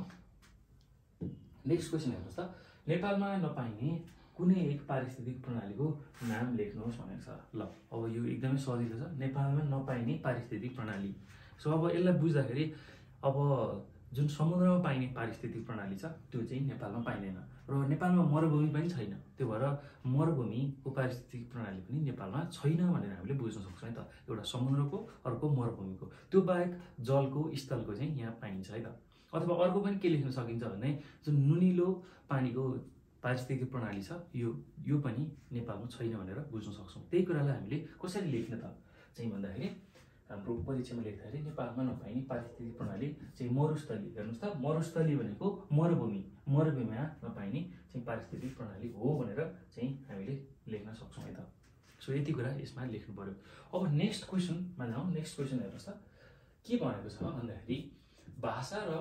नेक्स्ट क्वेसन हेर्नुहोस् त नेपालमा नपाइने कुनै एक पारिस्थितिक प्रणालीको नाम लेख्नुहोस् भनेको छ। ल अब यो एकदमै सजिलो छ, नेपालमा नपाइने पारिस्थितिक प्रणाली। सो अब यसलाई बुझ्दाखेरि अब जुन समुद्रमा पाइने पारिस्थितिक प्रणाली छ त्यो चाहिँ नेपालमा पाइँदैन, र नेपालमा मरुभूमि पनि छैन, त्यो भएर मरुभूमिको पारिस्थितिक प्रणाली पनि नेपालमा छैन भनेर हामीले बुझ्न सक्छौँ है त। एउटा समुद्रको, अर्को मरुभूमिको, त्यो बाहेक जलको स्थलको चाहिँ यहाँ पाइन्छ है त। अथवा अर्को पनि के लेख्न सकिन्छ भने जुन नुनिलो पानीको पारिस्थितिक प्रणाली छ यो पनि नेपालमा छैन भनेर बुझ्न सक्छौँ। त्यही कुरालाई हामीले कसरी लेख्ने त चाहिँ भन्दाखेरि हाम्रो परीक्षामा लेख्दाखेरि नेपालमा नपाइने पारिस्थितिक प्रणाली चाहिँ मरुस्थली। हेर्नुहोस् त मरुस्थली भनेको मरुभूमिमा नपाइने चाहिँ पारिस्थितिक प्रणाली हो भनेर चाहिँ हामीले लेख्न सक्छौँ है त। सो यति कुरा यसमा लेख्नु पर्यो। अब नेक्स्ट क्वेसनमा जाउँ। नेक्स्ट क्वेसन हेर्नुहोस् त के भनेको छ भन्दाखेरि भाषा र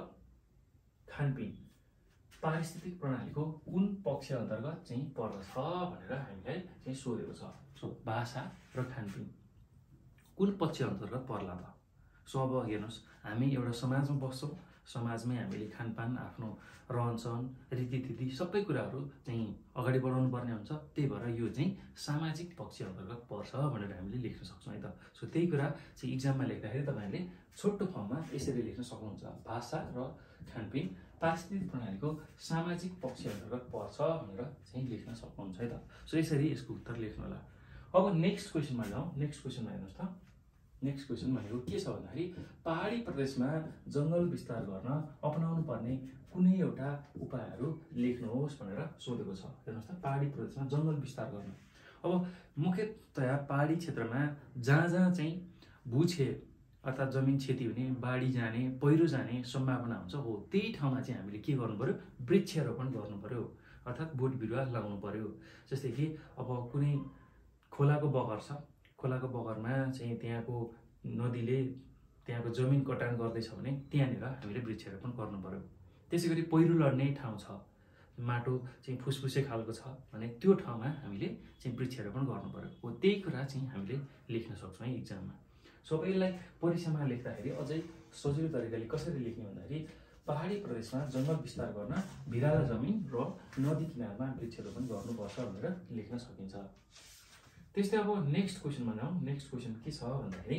खानपिन पारिस्थितिक प्रणालीको कुन पक्ष अन्तर्गत चाहिँ पर्दछ भनेर हामीलाई चाहिँ सोधेको छ। सो भाषा र खानपिन कुन पक्ष अन्तर्गत पर्ला त? सो अब हेर्नुहोस् हामी एउटा समाजमा बस्छौँ, समाजमै हामीले खानपान, आफ्नो रहनसहन, रीतिथिति सबै कुराहरू चाहिँ अगाडि बढाउनु पर्ने हुन्छ। त्यही भएर यो चाहिँ सामाजिक पक्ष अन्तर्गत पर्छ भनेर हामीले लेख्न सक्छौँ है त। सो त्यही कुरा चाहिँ इक्जाममा लेख्दाखेरि तपाईँहरूले छोटो फर्ममा यसरी लेख्न सक्नुहुन्छ, भाषा र खानपिन पारिस्थितिक प्रणालीको सामाजिक पक्ष अन्तर्गत पर्छ भनेर चाहिँ लेख्न सक्नुहुन्छ है त। सो यसरी यसको उत्तर लेख्नु होला। अब नेक्स्ट क्वेसनमा जाउँ। नेक्स्ट क्वेसनमा हेर्नुहोस् त नेक्स्ट क्वेसन भनेको के छ भन्दाखेरि पहाडी प्रदेशमा जङ्गल विस्तार गर्न अपनाउनु पर्ने कुनै एउटा उपायहरू लेख्नुहोस् भनेर सोधेको छ। हेर्नुहोस् त पहाडी प्रदेशमा जङ्गल विस्तार गर्न। अब मुख्यतया पहाडी क्षेत्रमा जहाँ चाहिँ भूक्षय अर्थात् जमिन क्षति हुने, बाढी जाने, पहिरो जाने सम्भावना हुन्छ हो त्यही ठाउँमा चाहिँ हामीले के गर्नु पर्यो, वृक्षारोपण गर्नु पर्यो अर्थात् बोट बिरुवा लगाउनु पर्यो। जस्तै कि अब कुनै खोलाको बगर छ, खोलाको बगरमा चाहिँ त्यहाँको नदीले त्यहाँको जमिन कटान गर्दैछ भने त्यहाँनिर हामीले वृक्षारोपण गर्नु पर्यो। त्यसै गरी पहिरो लड्ने ठाउँ छ, माटो चाहिँ फुसफुसे खालको छ भने त्यो ठाउँमा हामीले चाहिँ वृक्षारोपण गर्नु पर्यो। हो त्यही कुरा चाहिँ हामीले लेख्न सक्छौँ है इक्जाममा। सो यसलाई परीक्षामा लेख्दाखेरि अझै सजिलो तरिकाले कसरी लेख्ने भन्दाखेरि पहाडी प्रदेशमा जङ्गल विस्तार गर्न भिराला जमिन र नदी किनारमा वृक्षारोपण गर्नुपर्छ भनेर लेख्न सकिन्छ। त्यस्तै अब नेक्स्ट क्वेसनमा जाउँ। नेक्स्ट क्वेसन के छ भन्दाखेरि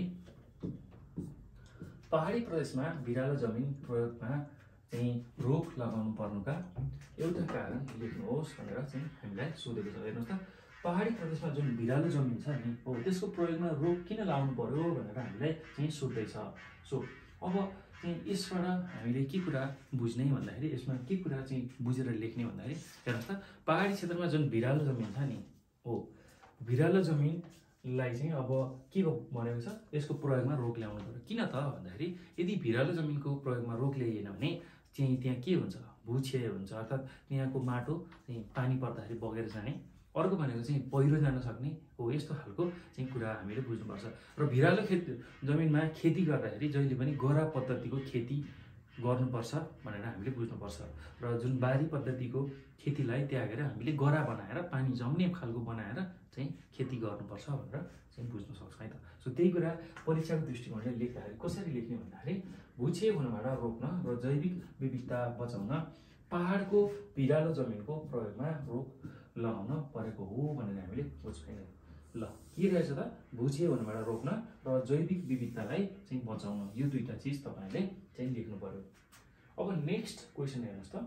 पहाडी प्रदेशमा भिरालो जमिन प्रयोगमा चाहिँ रोक लगाउनु पर्नुका एउटा कारण लेख्नुहोस् भनेर चाहिँ हामीलाई सोधेको छ। हेर्नुहोस् त, पहाडी प्रदेशमा जुन भिरालो जमिन छ नि हो त्यसको प्रयोगमा रोक किन लाउनु पर्यो भनेर हामीलाई चाहिँ सोध्दैछ। सो अब चाहिँ यसबाट हामीले के कुरा बुझ्ने भन्दाखेरि यसमा के कुरा चाहिँ बुझेर लेख्ने भन्दाखेरि हेर्नुहोस् त, पहाडी क्षेत्रमा जुन भिरालो जमिन छ नि हो भिरालो जमिनलाई चाहिँ अब के भनेको छ, यसको प्रयोगमा रोक ल्याउनु पर्यो। किन त भन्दाखेरि यदि भिरालो जमिनको प्रयोगमा रोक ल्याइएन भने चाहिँ त्यहाँ के हुन्छ, भूक्षय हुन्छ, अर्थात् त्यहाँको माटो चाहिँ पानी पर्दाखेरि बगेर जाने, अर्को भनेको चाहिँ पहिरो जान सक्ने हो। यस्तो खालको चाहिँ कुरा हामीले बुझ्नुपर्छ। र भिरालो जमिनमा खेती गर्दाखेरि जहिले पनि गह्रा पद्धतिको खेती गर्नुपर्छ भनेर हामीले बुझ्नुपर्छ र जुन बारी पद्धतिको खेतीलाई त्यागेर हामीले गह्रा बनाएर पानी जम्ने खालको बनाएर चाहिँ खेती गर्नुपर्छ भनेर चाहिँ बुझ्न सक्छौँ है त। सो त्यही कुरा परीक्षाको दृष्टिकोणले लेख्दाखेरि कसरी लेख्ने भन्दाखेरि भूक्षय हुनबाट रोक्न र जैविक विविधता बचाउन पहाडको भिरालो जमिनको प्रयोगमा रोक लगाउन परेको हो भनेर हामीले बुझ्छौँ। ल के रहेछ त, भूक्षय हुनबाट रोक्न र जैविक विविधतालाई चाहिँ बचाउन, यो दुईटा चिज तपाईँले चाहिँ लेख्नु पर्यो। अब नेक्स्ट क्वेसन हेर्नुहोस् त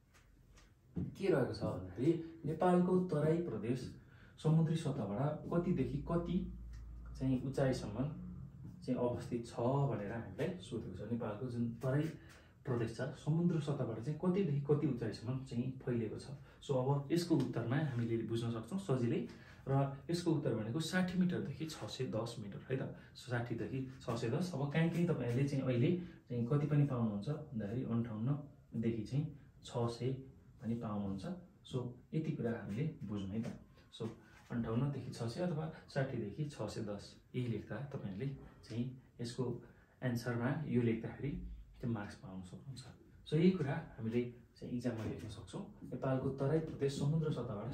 के रहेको छ भन्दाखेरि नेपालको तराई प्रदेश समुद्री सतहबाट कतिदेखि कति चाहिँ उचाइसम्म चाहिँ अवस्थित छ भनेर हामीलाई सोधेको छ। नेपालको जुन तराई प्रदेश छ समुद्र सतहबाट चाहिँ कतिदेखि कति उचाइसम्म चाहिँ फैलिएको छ। सो अब यसको उत्तरमा हामीले बुझ्न सक्छौँ सजिलै, र यसको उत्तर भनेको 60 मिटरदेखि 610 मिटर है त। 60 देखि 610। अब कहीँ तपाईँहरूले चाहिँ अहिले चाहिँ कति पनि पाउनुहुन्छ भन्दाखेरि 58 देखि चाहिँ 600 पनि पाउनुहुन्छ। सो यति कुरा हामीले बुझौँ है त। सो 58 देखि 600 अथवा 60 देखि 610 यही लेख्दा तपाईँहरूले चाहिँ यसको एन्सरमा यो लेख्दाखेरि त्यो मार्क्स पाउन सक्नुहुन्छ। सो यही कुरा हामीले चाहिँ इक्जाममा लेख्न सक्छौँ। नेपालको तराई प्रदेश समुद्र सतहबाट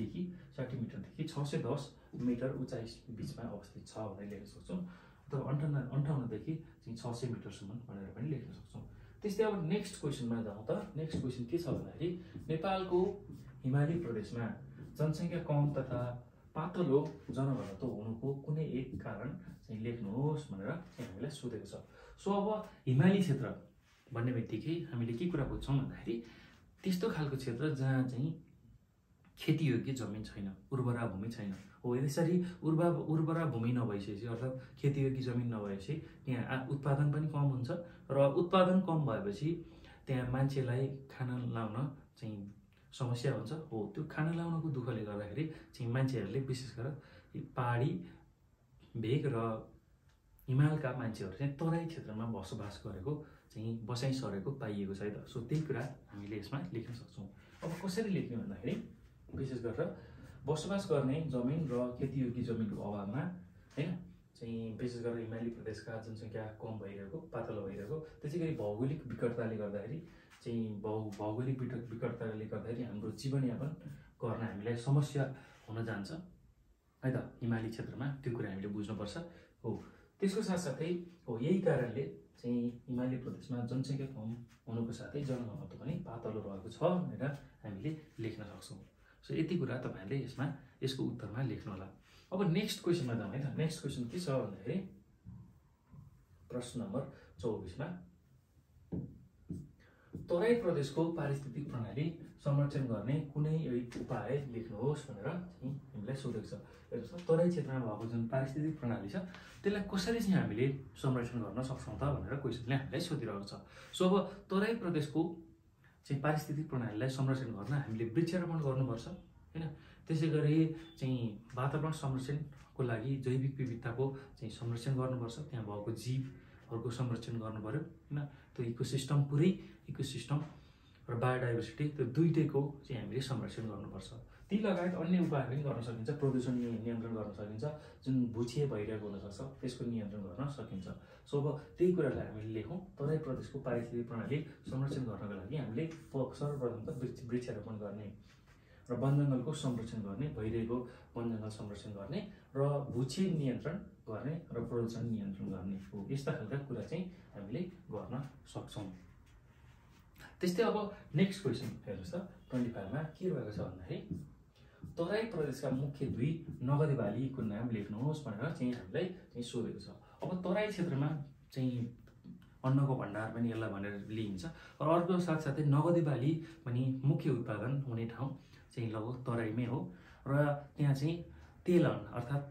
60 मिटरदेखि 610 मिटर उचाइ बिचमा अवस्थित छ भनेर लेख्न सक्छौँ, अथवा 58 देखि 600 मिटरसम्म भनेर पनि लेख्न सक्छौँ। त्यस्तै अब नेक्स्ट क्वेसनमा जाउँ त। नेक्स्ट क्वेसन के छ भन्दाखेरि नेपालको हिमाली प्रदेशमा जनसङ्ख्या कम तथा पातलो जनघनत्व हुनुको कुनै एक कारण चाहिँ लेख्नुहोस् भनेर चाहिँ हामीलाई सोधेको छ। सो अब हिमाली क्षेत्र भन्ने बित्तिकै हामीले के कुरा बुझ्छौँ भन्दाखेरि त्यस्तो खालको क्षेत्र जहाँ चाहिँ खेतीयोग्य जमिन छैन, उर्वरा भूमि छैन हो। यसरी उर्वरा भूमि नभइसकेपछि अर्थात् खेतीयोग्य जमिन नभएपछि त्यहाँ उत्पादन पनि कम हुन्छ र उत्पादन कम भएपछि त्यहाँ मान्छेलाई खाना लाउन चाहिँ समस्या हुन्छ हो। त्यो खाना लाउनको दुःखले गर्दाखेरि चाहिँ मान्छेहरूले विशेष गरेर पहाडी भेग र हिमालका मान्छेहरू चाहिँ तराई क्षेत्रमा बसोबास गरेको चाहिँ बसाइ सरेको पाइएको छ है त। सो त्यही कुरा हामीले यसमा लेख्न सक्छौँ। अब कसरी लेख्ने भन्दाखेरि विशेष गरेर बसोबास गर्ने जमिन र खेतीयोग्य जमिनको अभावमा हैन चाहिँ विशेष गरेर हिमाली प्रदेशका जनसङ्ख्या कम भइरहेको, पातलो भइरहेको, त्यसै गरी भौगोलिक विकटताले गर्दाखेरि चाहिँ भौगोलिक विकटताले गर्दाखेरि हाम्रो जीवनयापन गर्न हामीलाई समस्या हुन जान्छ है त हिमाली क्षेत्रमा। त्यो कुरा हामीले बुझ्नुपर्छ हो। त्यसको साथसाथै हो यही कारणले चाहिँ हिमाली प्रदेशमा जनसङ्ख्या कम हुनुको साथै जनघनत्व पनि पातलो रहेको छ भनेर हामीले लेख्न सक्छौँ। सो यति कुरा तपाईँहरूले यसमा यसको उत्तरमा लेख्नु होला। अब नेक्स्ट क्वेसनमा जाउँ है त। नेक्स्ट क्वेसन के छ भन्दाखेरि प्रश्न नम्बर 24मा तराई प्रदेशको पारिस्थितिक प्रणाली संरक्षण गर्ने कुनै एक उपाय लेख्नुहोस् भनेर चाहिँ हामीलाई सोधेको छ। हेर्नुहोस् त, तराई क्षेत्रमा भएको जुन पारिस्थितिक प्रणाली छ त्यसलाई कसरी चाहिँ हामीले संरक्षण गर्न सक्छौँ त भनेर क्वेसनले हामीलाई सोधिरहेको छ। सो अब तराई प्रदेशको चाहिँ पारिस्थितिक प्रणालीलाई संरक्षण गर्न हामीले वृक्षारोपण गर्नुपर्छ हैन। त्यसै गरी चाहिँ वातावरण संरक्षणको लागि जैविक विविधताको चाहिँ संरक्षण गर्नुपर्छ, त्यहाँ भएको जीवहरूको संरक्षण गर्नु पर्यो हैन। त्यो इकोसिस्टम पुरै इकोसिस्टम र र बायोडाइभर्सिटी, त्यो दुईटैको चाहिँ हामीले संरक्षण गर्नुपर्छ। ती लगायत अन्य उपायहरू पनि गर्न सकिन्छ। प्रदूषण नियन्त्रण गर्न सकिन्छ, जुन भुचिए भइरहेको हुनसक्छ त्यसको नियन्त्रण गर्न सकिन्छ। सो अब त्यही कुरालाई हामीले लेखौँ। तराई प्रदेशको पारिस्थितिक प्रणाली संरक्षण गर्नको लागि हामीले सर्वप्रथम त वृक्षारोपण गर्ने र वन जङ्गलको संरक्षण गर्ने, भइरहेको वन जङ्गल संरक्षण गर्ने र भुचिए नियन्त्रण गर्ने र प्रदूषण नियन्त्रण गर्ने हो। यस्ता खालका कुरा चाहिँ हामीले गर्न सक्छौँ। त्यस्तै अब नेक्स्ट क्वेसन हेर्नुहोस् त 25 मा के रहेको छ भन्दाखेरि तराई प्रदेशका मुख्य दुई नगदे बालीको नाम लेख्नुहोस् भनेर चाहिँ हामीलाई चाहिँ सोधेको छ। अब तराई क्षेत्रमा चाहिँ अन्नको भण्डार पनि यसलाई भनेर लिइन्छ र अर्को साथसाथै नगदे बाली पनि मुख्य उत्पादन हुने ठाउँ चाहिँ लगभग तराईमै हो र त्यहाँ चाहिँ तेलन अर्थात्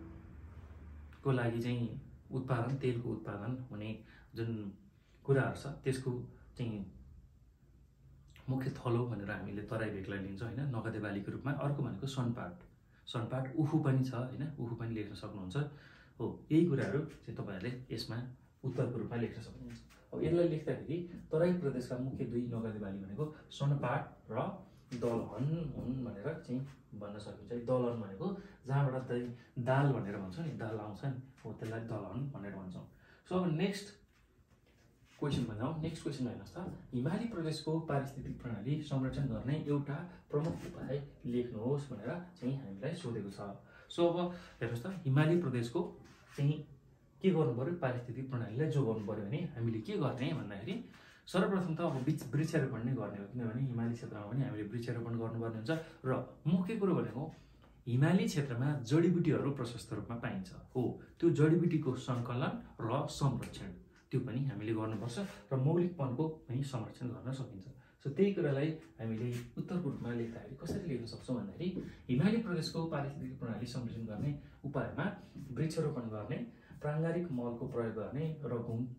तेलको लागि चाहिँ उत्पादन, तेलको उत्पादन हुने जुन कुराहरू छ त्यसको चाहिँ मुख्य थलो भनेर हामीले तराई भेगलाई लिन्छौँ होइन, नगदे बालीको रूपमा। अर्को भनेको सनपाट उखु पनि छ होइन, उखु पनि लेख्न सक्नुहुन्छ हो। यही कुराहरू चाहिँ तपाईँहरूले यसमा उत्तरको रूपमा लेख्न सक्नुहुन्छ। अब यसलाई लेख्दाखेरि तराई प्रदेशका मुख्य दुई नगदे बाली भनेको सनपाट र दलहन हुन् भनेर चाहिँ भन्न सकिन्छ। दलहन भनेको जहाँबाट दाल भनेर भन्छ नि, दाल आउँछ नि हो, त्यसलाई दलहन भनेर भन्छौँ। सो अब नेक्स्ट क्वेसनमा जाउँ। नेक्स्ट क्वेसन हेर्नुहोस् त, हिमाली प्रदेशको पारिस्थितिक प्रणाली संरक्षण गर्ने एउटा प्रमुख उपाय लेख्नुहोस् भनेर चाहिँ हामीलाई सोधेको छ। सो अब हेर्नुहोस् त, हिमाली प्रदेशको चाहिँ के गर्नु पर्यो, पारिस्थितिक प्रणालीलाई जोगाउनु पर्यो भने हामीले के गर्ने भन्दाखेरि सर्वप्रथम त अब वृक्षारोपण नै गर्ने हो, किनभने हिमाली क्षेत्रमा पनि हामीले वृक्षारोपण गर्नुपर्ने हुन्छ। र मुख्य कुरो भनेको हिमाली क्षेत्रमा जडीबुटीहरू प्रशस्त रूपमा पाइन्छ हो, त्यो जडीबुटीको सङ्कलन र संरक्षण त्यो पनि हामीले गर्नुपर्छ र मौलिकपनको पनि संरक्षण गर्न सकिन्छ। सो त्यही कुरालाई हामीले उत्तरको रूपमा लेख्दाखेरि कसरी लेख्न सक्छौँ भन्दाखेरि हिमाली प्रदेशको पारिस्थितिक प्रणाली संरक्षण गर्ने उपायमा वृक्षारोपण गर्ने, प्राङ्गारिक मलको प्रयोग गर्ने र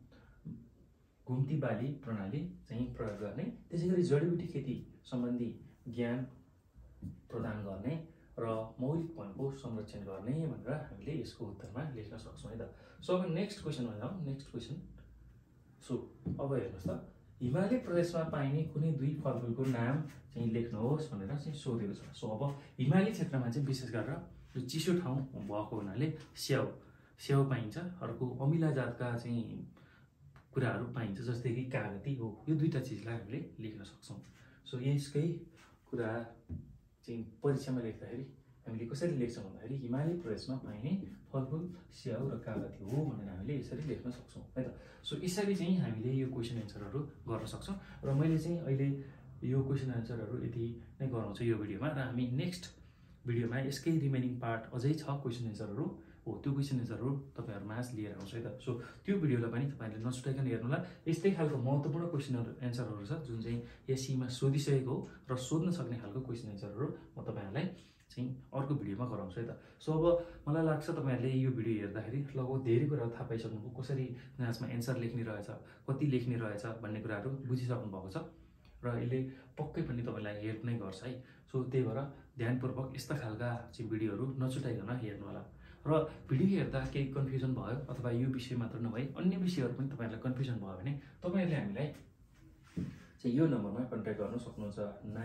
घुम्ती बाली प्रणाली चाहिँ प्रयोग गर्ने, त्यसै गरी जडीबुटी खेती सम्बन्धी ज्ञान प्रदान गर्ने र मौलिकपनको संरक्षण गर्ने भनेर हामीले यसको उत्तरमा लेख्न सक्छौँ है त। सो अब नेक्स्ट क्वेसनमा जाउँ। नेक्स्ट क्वेसन, सो अब हेर्नुहोस् त, हिमाली प्रदेशमा पाइने कुनै दुई फलफुलको नाम चाहिँ लेख्नुहोस् भनेर चाहिँ सोधेको छ। सो अब हिमाली क्षेत्रमा चाहिँ विशेष गरेर यो चिसो ठाउँ भएको हुनाले स्याउ पाइन्छ, अर्को अमिला जातका चाहिँ कुराहरू पाइन्छ जस्तै कि कागती हो। यो दुईवटा चिजलाई हामीले लेख्न सक्छौँ। सो यसकै कुरा चाहिँ परीक्षामा लेख्दाखेरि हामीले कसरी लेख्छौँ भन्दाखेरि हिमाली प्रदेशमा पाइने फलफुल स्याउ र कागती हो भनेर हामीले यसरी लेख्न सक्छौँ है त। सो यसरी चाहिँ हामीले यो क्वेसन एन्सरहरू गर्न सक्छौँ र मैले चाहिँ अहिले यो क्वेसन एन्सरहरू यति नै गराउँछु यो भिडियोमा, र हामी नेक्स्ट भिडियोमा यसकै रिमेनिङ पार्ट अझै छ क्वेसन एन्सरहरू हो, त्यो क्वेसन एन्सरहरू तपाईँहरू माझ लिएर आउँछु है त। सो त्यो भिडियोलाई पनि तपाईँहरूले नछुटाइकन हेर्नु होला। यस्तै खालको महत्त्वपूर्ण क्वेसन एन्सरहरू छ जुन चाहिँ एससीमा सोधिसकेको हो र सोध्न सक्ने खालको क्वेसन एन्सरहरू म तपाईँहरूलाई चाहिँ अर्को भिडियोमा गराउँछु है त। सो अब मलाई लाग्छ तपाईँहरूले यो भिडियो हेर्दाखेरि लगभग धेरै कुराहरू थाहा पाइसक्नुभयो, कसरी जाँचमा एन्सर लेख्ने रहेछ, कति लेख्ने रहेछ भन्ने कुराहरू बुझिसक्नु भएको छ र यसले पक्कै पनि तपाईँलाई हेल्प नै गर्छ है। सो त्यही भएर ध्यानपूर्वक यस्ता खालका चाहिँ भिडियोहरू नछुटाइकन हेर्नु होला। र भिडियो हेर्दा केही कन्फ्युजन भयो अथवा यो विषय मात्र नभए अन्य विषयहरू पनि तपाईँहरूलाई कन्फ्युजन भयो भने तपाईँहरूले हामीलाई चाहिँ यो नम्बरमा कन्ट्याक्ट गर्न सक्नुहुन्छ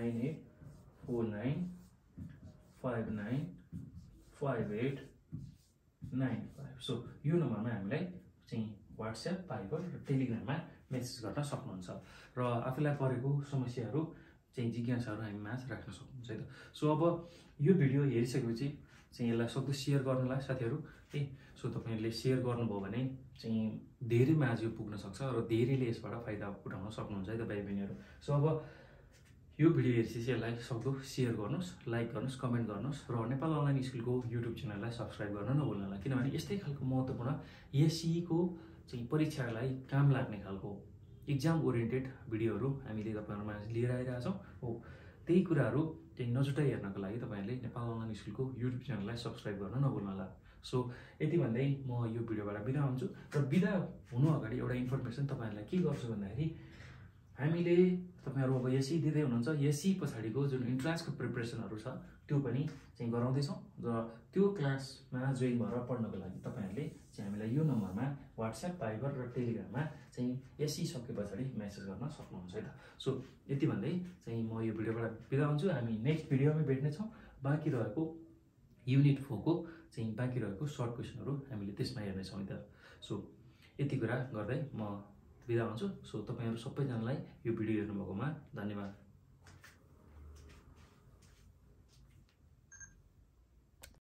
9849595895। सो यो नम्बरमा हामीलाई चाहिँ व्हाट्सएप, भाइबर र टेलिग्राममा मेसेज गर्न सक्नुहुन्छ र आफूलाई परेको समस्याहरू चाहिँ जिज्ञासाहरू हामी माझ राख्न सक्नुहुन्छ है त। सो अब यो भिडियो हेरिसकेपछि चाहिँ यसलाई सक्दो सेयर गर्नुलाई साथीहरू है। सो तपाईँहरूले सेयर गर्नुभयो भने चाहिँ धेरै माझ यो पुग्न सक्छ र धेरैले यसबाट फाइदा उठाउन सक्नुहुन्छ है त भाइ बहिनीहरू। सो अब यो भिडियो हेरेपछि यसलाई सक्दो सेयर गर्नुहोस्, लाइक गर्नुहोस्, कमेन्ट गर्नुहोस् र नेपाल अनलाइन स्कुलको युट्युब च्यानललाई सब्सक्राइब गर्न नभुल्नु होला, किनभने यस्तै खालको महत्त्वपूर्ण एससीको चाहिँ परीक्षालाई काम लाग्ने खालको एक्जाम ओरिएन्टेड भिडियोहरू हामीले तपाईँहरूमा लिएर आइरहेछौँ हो। त्यही कुराहरू चाहिँ नछुटाइ हेर्नको लागि तपाईँहरूले नेपाल अनलाइन स्कुलको युट्युब च्यानललाई सब्सक्राइब गर्न नभुल्नु होला। सो यति भन्दै म यो भिडियोबाट बिदा हुन्छु र बिदा हुनु अगाडि एउटा इन्फर्मेसन तपाईँहरूलाई के गर्छु भन्दाखेरि हामीले तपाईहरु अब एसई दिँदै हुनुहुन्छ, एसई पछाडिको जुन इन्ट्रान्सको प्रिपरेसनहरु छ त्यो पनि चाहिँ गराउँदैछौँ र त्यो क्लासमा जोइन भएर पढ्नको लागि तपाईहरुले चाहिँ हामीलाई यो नम्बरमा WhatsApp, Viber र टेलिग्राममा चाहिँ एसई सके पछाडि मेसेज गर्न सक्नुहुन्छ है त। सो यति भन्दै चाहिँ म यो भिडियोबाट बिदा हुन्छु। हामी नेक्स्ट भिडियोमा भेट्ने छौँ। बाँकी रहेको युनिट 4 को चाहिँ बाँकी रहेको सर्ट क्वेशनहरु हामीले त्यसमा हेर्ने छौँ त। सो यति कुरा गर्दै म बिदा हुन्छु। सो तपाईहरु सबैजनालाई यो भिडियो हेर्नुभएकोमा धन्यवाद।